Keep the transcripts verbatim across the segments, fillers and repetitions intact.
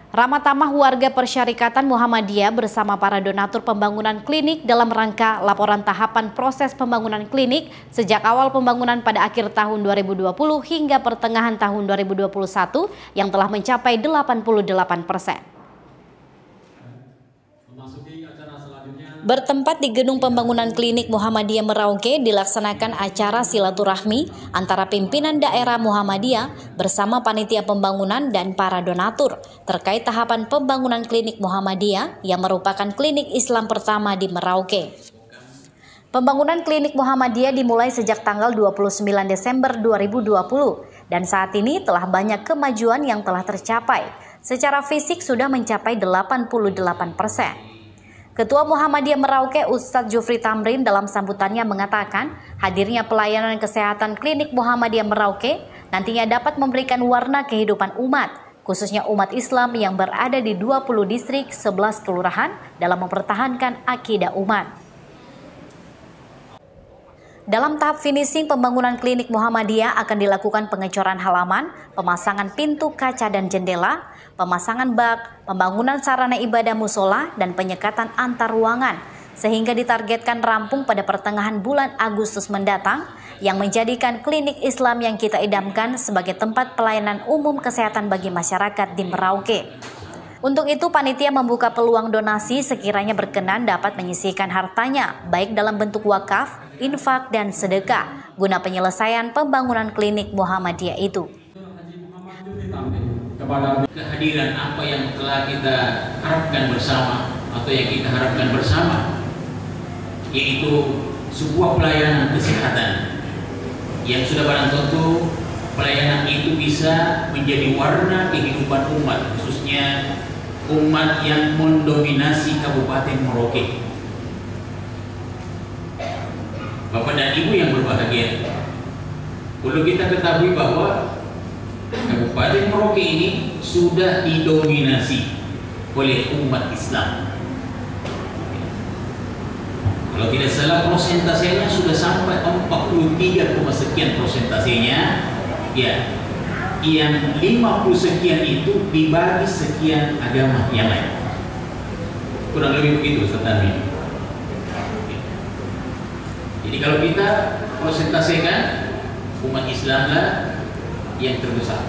Ramah tamah warga Persyarikatan Muhammadiyah bersama para donatur pembangunan klinik dalam rangka laporan tahapan proses pembangunan klinik sejak awal pembangunan pada akhir tahun dua ribu dua puluh hingga pertengahan tahun dua ribu dua puluh satu yang telah mencapai delapan puluh delapan persen. Bertempat di Gedung Pembangunan Klinik Muhammadiyah Merauke dilaksanakan acara silaturahmi antara pimpinan daerah Muhammadiyah bersama panitia pembangunan dan para donatur terkait tahapan pembangunan klinik Muhammadiyah yang merupakan klinik Islam pertama di Merauke. Pembangunan klinik Muhammadiyah dimulai sejak tanggal dua puluh sembilan Desember dua ribu dua puluh dan saat ini telah banyak kemajuan yang telah tercapai. Secara fisik sudah mencapai delapan puluh delapan persen. Ketua Muhammadiyah Merauke Ustadz Jufri Tamrin dalam sambutannya mengatakan hadirnya pelayanan kesehatan klinik Muhammadiyah Merauke nantinya dapat memberikan warna kehidupan umat, khususnya umat Islam yang berada di dua puluh distrik sebelas kelurahan dalam mempertahankan akidah umat. Dalam tahap finishing pembangunan klinik Muhammadiyah akan dilakukan pengecoran halaman, pemasangan pintu kaca dan jendela, pemasangan bak, pembangunan sarana ibadah musola, dan penyekatan antar ruangan, sehingga ditargetkan rampung pada pertengahan bulan Agustus mendatang, yang menjadikan klinik Islam yang kita idamkan sebagai tempat pelayanan umum kesehatan bagi masyarakat di Merauke. Untuk itu, panitia membuka peluang donasi sekiranya berkenan dapat menyisihkan hartanya, baik dalam bentuk wakaf, infak, dan sedekah, guna penyelesaian pembangunan klinik Muhammadiyah itu. Kepada kehadiran apa yang telah kita harapkan bersama atau yang kita harapkan bersama, yaitu sebuah pelayanan kesehatan yang sudah barang tentu pelayanan itu bisa menjadi warna kehidupan umat, khususnya umat yang mendominasi Kabupaten Merauke. Bapak dan Ibu yang berbahagia, perlu kita ketahui bahwa Kabupaten Merauke ini sudah didominasi oleh umat Islam. Kalau tidak salah persentasenya sudah sampai empat puluh tiga, sekian persentasenya. Ya, yang lima puluh sekian itu dibagi sekian agama yang lain. Kurang lebih begitu Ustaz Tarmi. Jadi kalau kita persentasikan, umat Islamlah yang terbesar.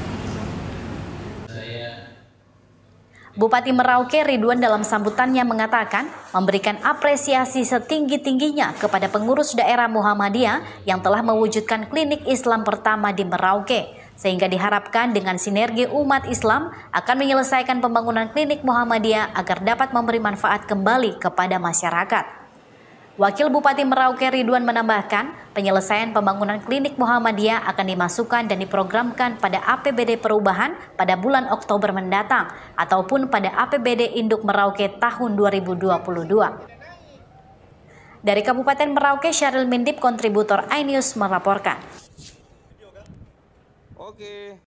Bupati Merauke Ridwan dalam sambutannya mengatakan memberikan apresiasi setinggi-tingginya kepada pengurus daerah Muhammadiyah yang telah mewujudkan klinik Islam pertama di Merauke, sehingga diharapkan dengan sinergi umat Islam akan menyelesaikan pembangunan klinik Muhammadiyah agar dapat memberi manfaat kembali kepada masyarakat. Wakil Bupati Merauke Ridwan menambahkan, penyelesaian pembangunan klinik Muhammadiyah akan dimasukkan dan diprogramkan pada A P B D perubahan pada bulan Oktober mendatang ataupun pada A P B D Induk Merauke tahun dua ribu dua puluh dua. Dari Kabupaten Merauke, Syaril Mindip, kontributor iNews melaporkan. Oke.